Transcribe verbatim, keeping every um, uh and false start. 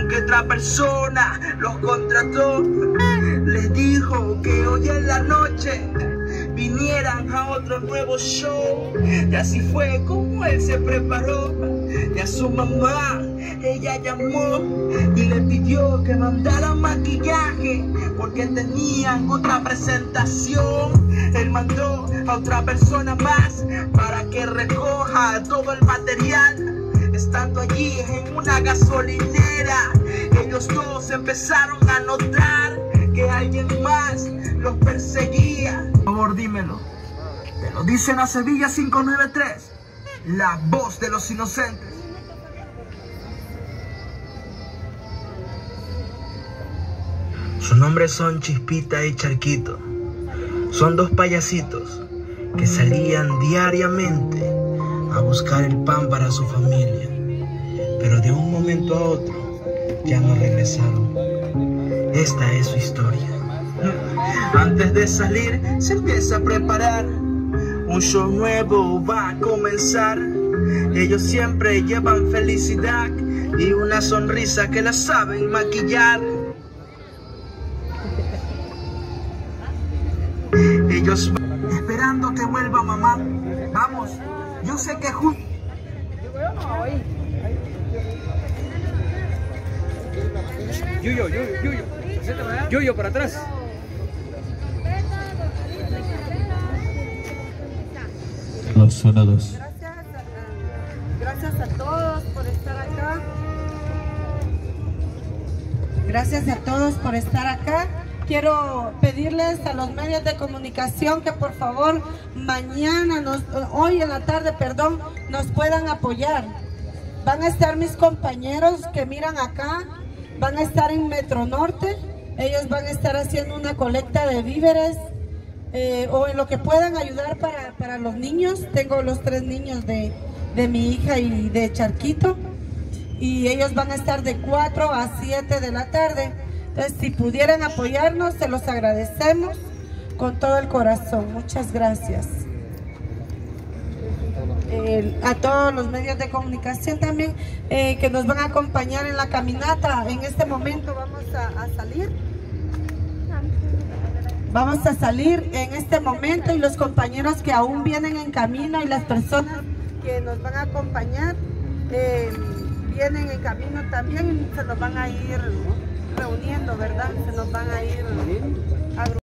que otra persona los contrató. Les dijo que hoy en la noche vinieran a otro nuevo show. Y así fue como él se preparó. Y a su mamá ella llamó y le pidió que mandara maquillaje porque tenían otra presentación. Él mandó a otra persona más para que recoja todo el material. Estando allí en una gasolinera, ellos dos empezaron a notar que alguien más los perseguía. Por favor, dímelo. Te lo dicen a Sevilla cinco nueve tres, la voz de los inocentes. Sus nombres son Chispita y Charquito. Son dos payasitos que salían diariamente a buscar el pan para su familia, pero de un momento a otro ya no regresaron. Esta es su historia. Antes de salir se empieza a preparar, un show nuevo va a comenzar. Ellos siempre llevan felicidad y una sonrisa que la saben maquillar. Ellos van esperando que vuelva mamá. Vamos, yo sé que justo... Yuyo, Yuyo, Yuyo. Yuyo, para atrás. Dos, zona dos. Gracias, gracias a todos por estar acá. Gracias a todos por estar acá. Quiero pedirles a los medios de comunicación que por favor mañana, nos, hoy en la tarde, perdón, nos puedan apoyar. Van a estar mis compañeros que miran acá, van a estar en Metro Norte, ellos van a estar haciendo una colecta de víveres eh, o en lo que puedan ayudar para, para los niños. Tengo los tres niños de, de mi hija y de Charquito y ellos van a estar de cuatro a siete de la tarde. Entonces, si pudieran apoyarnos, se los agradecemos con todo el corazón. Muchas gracias. Eh, a todos los medios de comunicación también eh, que nos van a acompañar en la caminata. En este momento vamos a, a salir. Vamos a salir en este momento y los compañeros que aún vienen en camino y las personas que nos van a acompañar eh, vienen en camino también y se nos van a ir reuniendo, ¿verdad? Se nos van a ir agrupando.